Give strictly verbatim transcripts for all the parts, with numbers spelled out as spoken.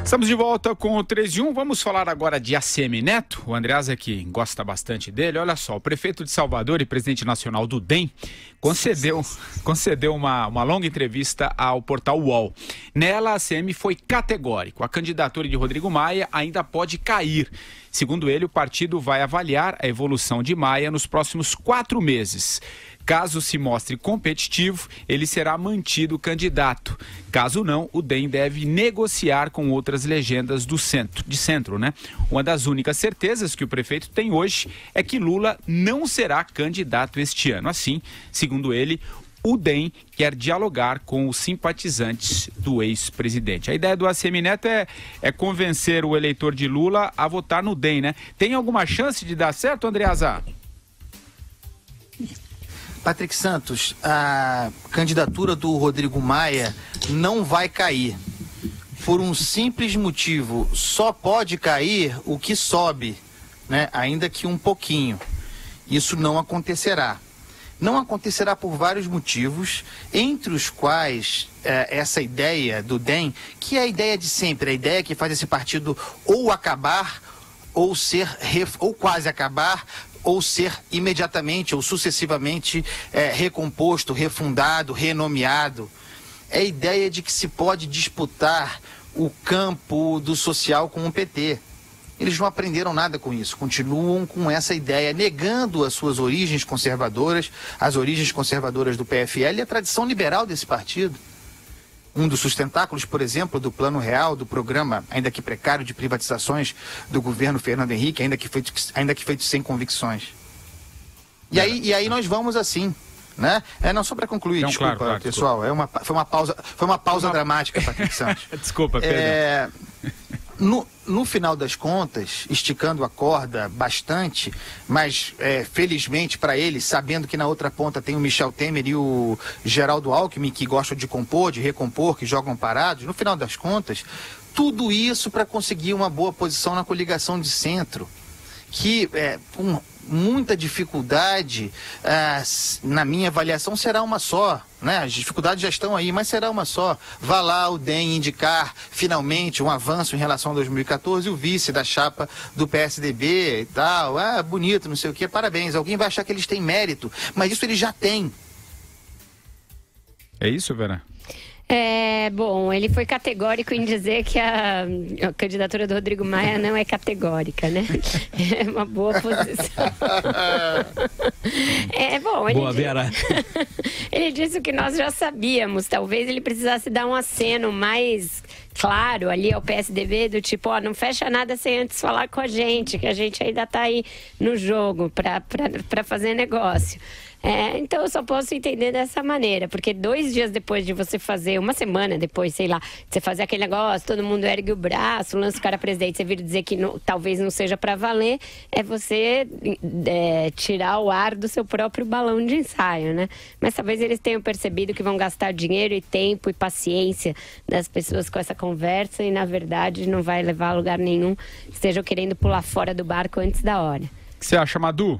Estamos de volta com o três de um. Vamos falar agora de ACM Neto. O Andreasa, que gosta bastante dele. Olha só, o prefeito de Salvador e presidente nacional do D E M concedeu, concedeu uma, uma longa entrevista ao portal U O L. Nela, a ACM foi categórico. A candidatura de Rodrigo Maia ainda pode cair. Segundo ele, o partido vai avaliar a evolução de Maia nos próximos quatro meses. Caso se mostre competitivo, ele será mantido candidato. Caso não, o D E M deve negociar com outras legendas do centro, de centro, né? Uma das únicas certezas que o prefeito tem hoje é que Lula não será candidato este ano. Assim, segundo ele, o D E M quer dialogar com os simpatizantes do ex-presidente. A ideia do ACM Neto é, é convencer o eleitor de Lula a votar no D E M, né? Tem alguma chance de dar certo, Andreasa? Patrick Santos, a candidatura do Rodrigo Maia não vai cair. Por um simples motivo, só pode cair o que sobe, né? Ainda que um pouquinho. Isso não acontecerá. Não acontecerá por vários motivos, entre os quais eh, essa ideia do D E M, que é a ideia de sempre, a ideia que faz esse partido ou acabar, ou ser, ref, ou quase acabar, ou ser imediatamente ou sucessivamente é, recomposto, refundado, renomeado. É a ideia de que se pode disputar o campo do social com o P T. Eles não aprenderam nada com isso, continuam com essa ideia, negando as suas origens conservadoras, as origens conservadoras do P F L e a tradição liberal desse partido. Um dos sustentáculos, por exemplo, do Plano Real, do programa, ainda que precário, de privatizações do governo Fernando Henrique, ainda que feito, ainda que feito sem convicções. E aí, e aí nós vamos assim, né? É, não, só para concluir, não, desculpa, claro, claro, pessoal, desculpa. É uma, foi uma pausa, foi uma pausa uma... dramática, Patrick Santos. Desculpa, Pedro. É, no, no final das contas, esticando a corda bastante, mas é, felizmente para ele, sabendo que na outra ponta tem o Michel Temer e o Geraldo Alckmin, que gostam de compor, de recompor, que jogam parados, no final das contas, tudo isso para conseguir uma boa posição na coligação de centro, que é, com muita dificuldade, ah, na minha avaliação, será uma só, né? As dificuldades já estão aí, mas será uma só. Vá lá o D E M indicar finalmente um avanço em relação a dois mil e quatorze, o vice da chapa do P S D B e tal, ah, bonito, não sei o quê, parabéns. Alguém vai achar que eles têm mérito, mas isso eles já têm. É isso, Vera? É, bom, ele foi categórico em dizer que a, a candidatura do Rodrigo Maia não é categórica, né? É uma boa posição. É, bom, ele, boa, Vera. Ele disse o que nós já sabíamos. Talvez ele precisasse dar um aceno mais claro ali ao P S D B, do tipo, ó, não fecha nada sem antes falar com a gente, que a gente ainda tá aí no jogo para fazer negócio. É, então eu só posso entender dessa maneira, porque dois dias depois de você fazer, uma semana depois, sei lá, de você fazer aquele negócio, todo mundo ergue o braço, lança o cara presidente, você vir dizer que não, talvez não seja para valer, é você é, tirar o ar do seu próprio balão de ensaio, né? Mas talvez eles tenham percebido que vão gastar dinheiro e tempo e paciência das pessoas com essa conversa e, na verdade, não vai levar a lugar nenhum, estejam querendo pular fora do barco antes da hora. O que você acha, Madu?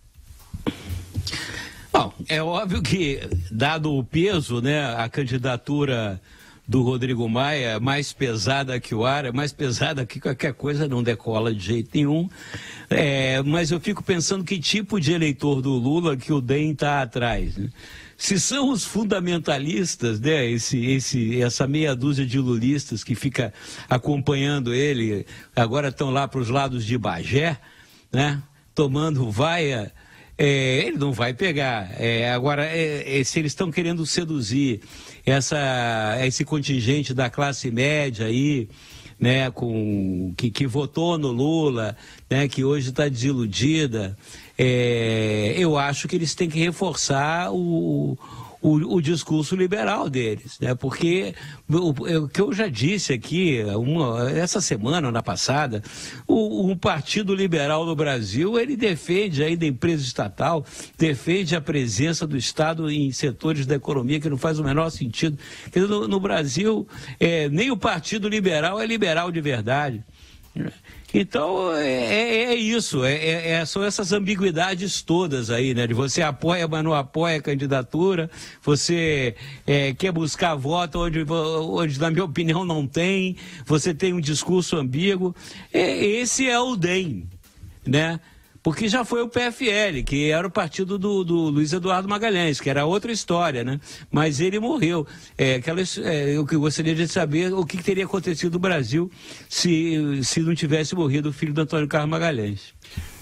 Bom, é óbvio que, dado o peso, né, a candidatura do Rodrigo Maia é mais pesada que o ar, é mais pesada que qualquer coisa, não decola de jeito nenhum. É, mas eu fico pensando que tipo de eleitor do Lula que o D E M está atrás, né? Se são os fundamentalistas, né, esse, esse, essa meia dúzia de lulistas que fica acompanhando ele, agora estão lá para os lados de Bagé, né, tomando vaia. É, ele não vai pegar. É, agora, é, é, se eles estão querendo seduzir essa, esse contingente da classe média aí, né, com, que, que votou no Lula, né, que hoje está desiludida, é, eu acho que eles têm que reforçar o, o, o discurso liberal deles, né, porque o, o que eu já disse aqui uma, essa semana, na passada, o, o Partido Liberal no Brasil, ele defende aí da empresa estatal, defende a presença do Estado em setores da economia que não faz o menor sentido. No, no Brasil, é, nem o Partido Liberal é liberal de verdade. Então, é, é isso, é, é, são essas ambiguidades todas aí, né? De você apoia, mas não apoia a candidatura, você é, quer buscar voto onde, onde, na minha opinião, não tem, você tem um discurso ambíguo. É, esse é o D E M, né? Porque já foi o P F L, que era o partido do, do Luiz Eduardo Magalhães, que era outra história, né? Mas ele morreu. É, aquela, é, eu gostaria de saber o que teria acontecido no Brasil se, se não tivesse morrido o filho do Antônio Carlos Magalhães.